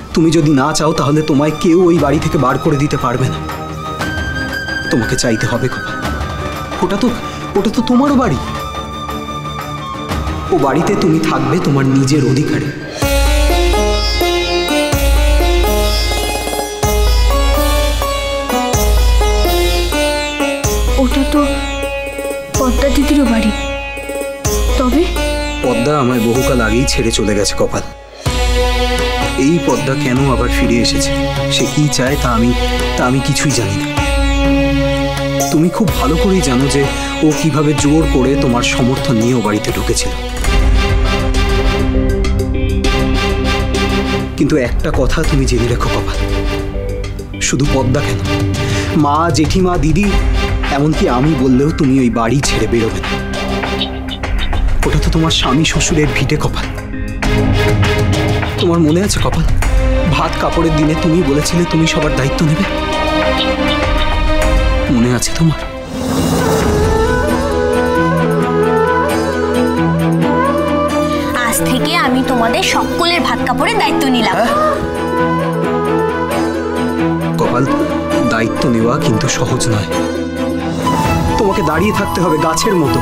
তুমি যদি না চাও তাহলে তোমায় কেউ ওই বাড়ি থেকে বার করে দিতে পারবে না। তোমাকে চাইতে হবে কপাল। ওটা তো তোমারও বাড়ি। ও বাড়িতে তুমি থাকবে তোমার নিজের অধিকারে। ওটা তো পদ্মা দিদিরও বাড়ি। তবে পদ্মা আমায় বহুকাল আগেই ছেড়ে চলে গেছে কপাল। এই পদ্মা কেন আবার ফিরে এসেছে, সে কি চায় তা আমি কিছুই জানি না। তুমি খুব ভালো করেই জানো যে ও কিভাবে জোর করে তোমার সমর্থন নিয়ে ও বাড়িতে ঢুকেছিল। কিন্তু একটা কথা তুমি জেনে রেখো কপাল, শুধু পদ্মা কেন, মা, জেঠিমা, দিদি, এমনকি আমি বললেও তুমি ওই বাড়ি ছেড়ে বেরোবে না। ওটা তো তোমার স্বামী শ্বশুরের ভিটে কপাল। তোমার মনে আছে কপাল, ভাত কাপড়ের দিনে তুমি বলেছিলে তুমি সবার দায়িত্ব নেবে, মনে আছে তোমার? আজ থেকে আমি তোমাদের সকলের ভাত কাপড়ের দায়িত্ব নিলাম। কপাল, দায়িত্ব নেওয়া কিন্তু সহজ নয়। তোমাকে দাঁড়িয়ে থাকতে হবে গাছের মতো,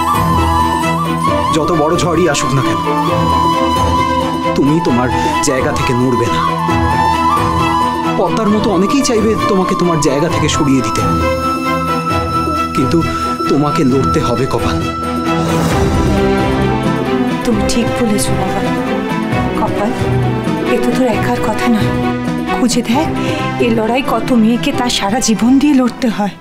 যত বড় ঝড়ই আসুক না কেন। তুমি তোমার জায়গা থেকে নড়বে না। পদ্মার মতো অনেকেই চাইবে তোমাকে তোমার জায়গা থেকে সরিয়ে দিতে, কিন্তু তোমাকে লড়তে হবে কপাল। তুমি ঠিক বলেছো বাবা। কপাল, এ তো তোর একার কথা নয়। খুঁজে দেখ এই লড়াই কত মেয়েকে তার সারা জীবন দিয়ে লড়তে হয়।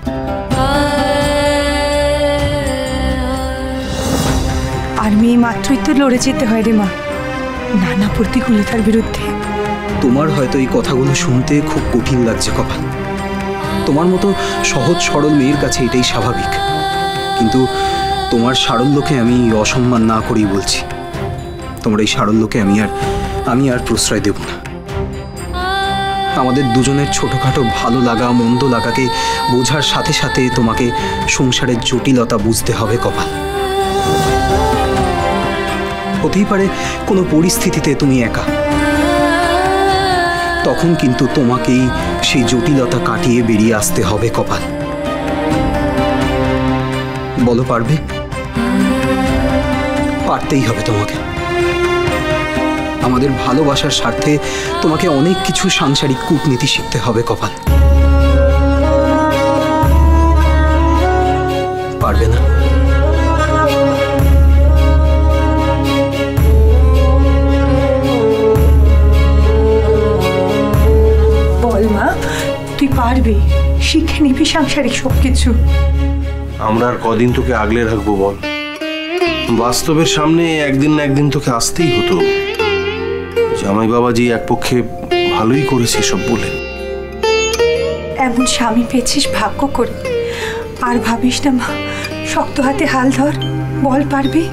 আর মেয়ে মাত্রই তো লড়ে যেতে হয় রে মা, নানা প্রতিকূলতার বিরুদ্ধে। তোমার হয়তো এই কথাগুলো শুনতে খুব কঠিন লাগছে কপাল। তোমার মতো সহজ সরল মেয়ের কাছে এটাই স্বাভাবিক, কিন্তু তোমার সারল্যকে আমি অসম্মান না করেই বলছি। তোমার এই সারল্যকে আমি আর প্রশ্রয় দেব না। আমাদের দুজনের ছোটখাটো ভালো লাগা মন্দ লাগাকে বোঝার সাথে সাথে তোমাকে সংসারের জটিলতা বুঝতে হবে কপাল। হতেই পারে কোনো পরিস্থিতিতে তুমি একা, তখন কিন্তু তোমাকেই সেই জটিলতা কাটিয়ে বেরিয়ে আসতে হবে কপাল। বলো পারবে? পারতেই হবে তোমাকে। আমাদের ভালোবাসার স্বার্থে তোমাকে অনেক কিছু সাংসারিক কূটনীতি শিখতে হবে কপাল। পারবে না? বল মা, তুই পারবি, শিখে নিবি সাংসারিক সবকিছু। আমরা আর কদিন তোকে আগলে রাখবো বল? বাস্তবের সামনে একদিন না একদিন তোকে আসতেই হতো। জামাই বাবাজি এক পক্ষে ভালোই করেছে সব বলে। এমন স্বামী পেয়েছিস ভাগ্য করে। আর ভাবিস না মা, শক্ত হাতে হাল ধর, বল পারবি।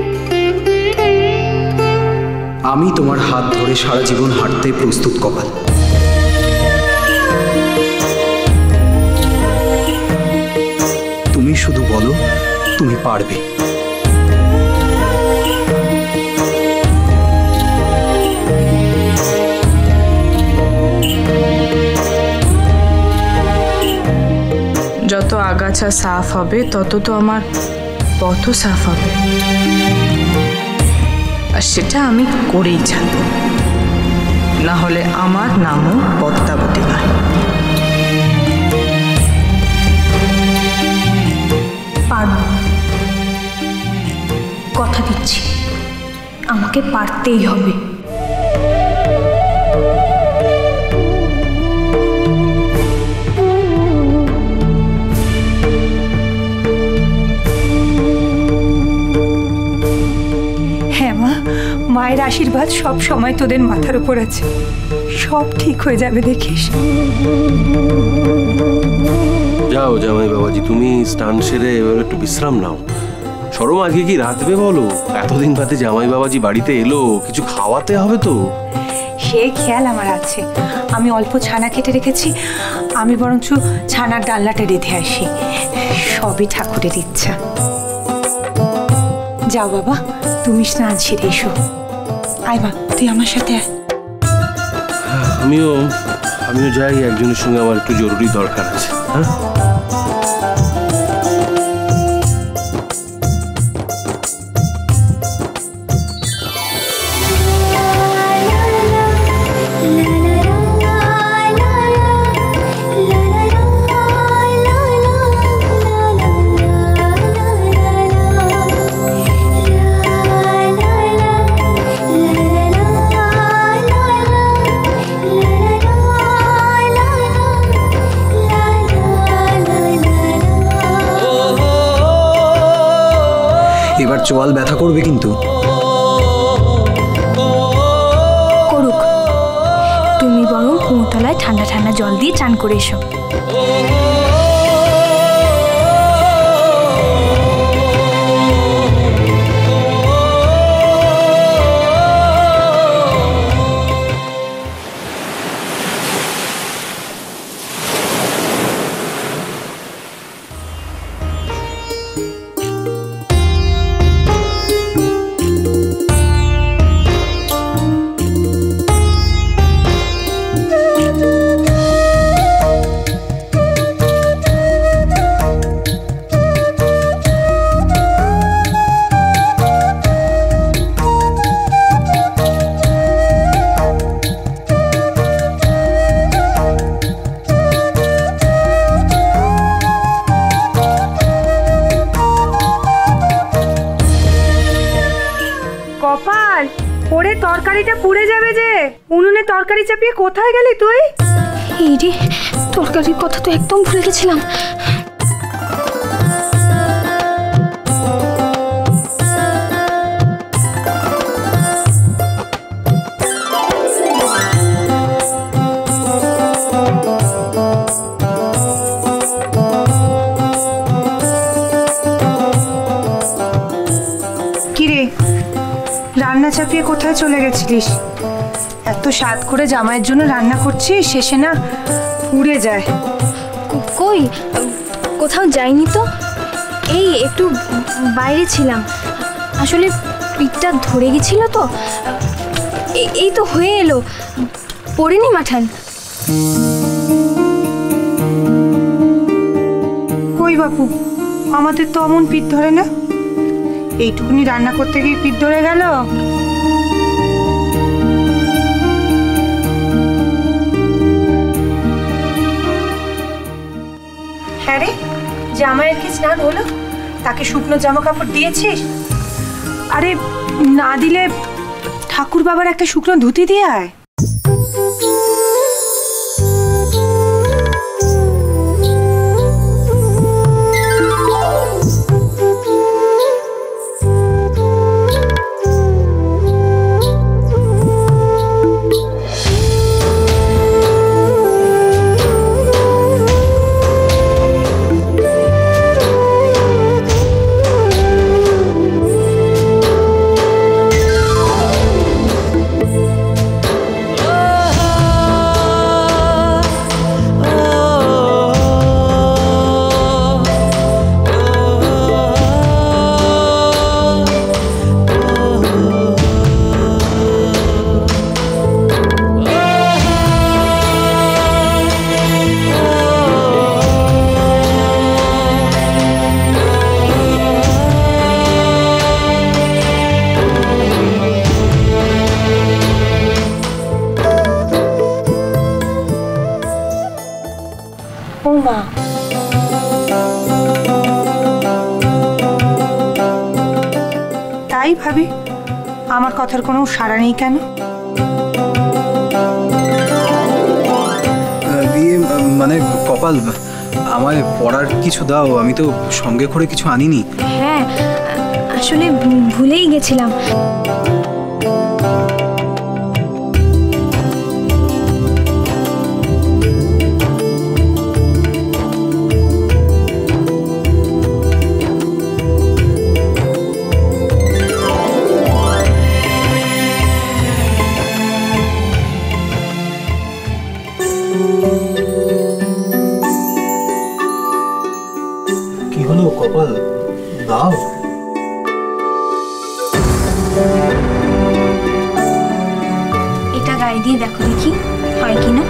আমি তোমার হাত ধরে সারা জীবন হাঁটতে প্রস্তুত কপাল। তুমি শুধু বলো তুমি পারবে। যত আগাছা সাফ হবে তত তো আমার পথও সাফ হবে, আর সেটা আমি করেই ছাড়ব, না হলে আমার নামও পদ্মাবতী নয়। পারব, কথা দিচ্ছি, আমাকে পারতেই হবে। হ্যাঁ মা, মায়ের আশীর্বাদ সব সময় তোদের মাথার উপর আছে, সব ঠিক হয়ে যাবে দেখিস। যাও জামাই বাবাজি, তুমি স্নান সেরে এবার একটু বিশ্রাম নাও। সরম আগে কি রাতবে বলো? এতদিন বাদে জামাই বাবাজি বাড়িতে এলো, কিছু খাওয়াতে হবে তো। সে খেয়াল আমার আছে, আমি অল্প ছানা কেটে রেখেছি, আমি বরঞ্চ ছানার ডালনাটা রেঁধে আসি। সবই ঠাকুরের ইচ্ছা। যাও বাবা, তুমি স্নান সেরে এসো। আয় মা, তুই আমার সাথে আয়। আমিও যাই, একজনের সঙ্গে আমার একটু জরুরি দরকার আছে। হ্যাঁ, এবার চোয়াল ব্যথা করবে কিন্তু। করুক, তুমি বরং কুঁয়োতলায় ঠান্ডা ঠান্ডা জল দিয়ে চান করে এসো। কপাল, ওরে তরকারিটা পুড়ে যাবে যে। উনুনে তরকারি চাপিয়ে কোথায় গেলি তুই? এই রে, তরকারির কথা তো একদম ভুলে গেছিলাম। কিরে, রান্না চাপিয়ে কোথায় চলে গেছিলিস? এত স্বাদ করে জামাইয়ের জন্য রান্না করছিস, শেষে না পুড়ে যায়। কই, কোথাও যাইনি তো, এই একটু বাইরে ছিলাম। আসলে পিঠটা ধরে গেছিল তো, এই তো হয়ে এলো। পড়িনি মাঠান? কই বাপু, আমাদের তো অমন পিঠ ধরে না। এইটুকুনি রান্না করতে গিয়ে পিঠ ধরে গেল। হ্যাঁ রে, জামাইয়ের কি স্নান হলো? তাকে শুকনো জামা কাপড় দিয়েছিস? আরে না দিলে ঠাকুর বাবার একটা শুকনো ধুতি দিয়ে আয়। তাই ভাবি, আমার কথার কোনো সাড়া নেই কেন? মানে কপাল, আমায় পড়ার কিছু দাও, আমি তো সঙ্গে করে কিছু আনিনি। হ্যাঁ, আসলে ভুলেই গেছিলাম। কি হলো কপাল, দাও। হয় কিনা।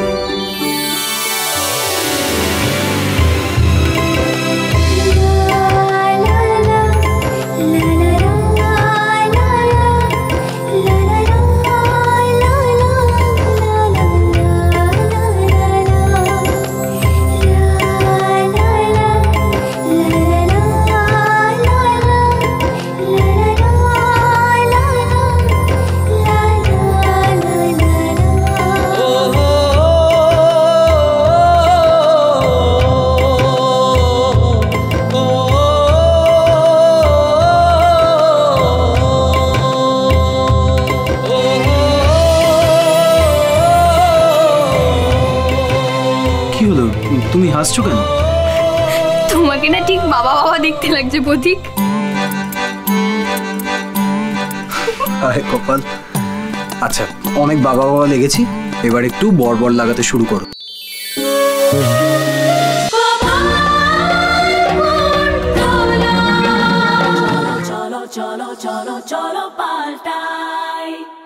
তুমি হাসছো কেন? তোমাকে না ঠিক বাবা বাবা দেখতে লাগছে প্রতীক। আরে কপাল। আচ্ছা, অনেক বাবা বাবা লেগেছি, এবার একটু বড় লাগাতে শুরু করো। চলো চলো চলো চলো পাল্টাই।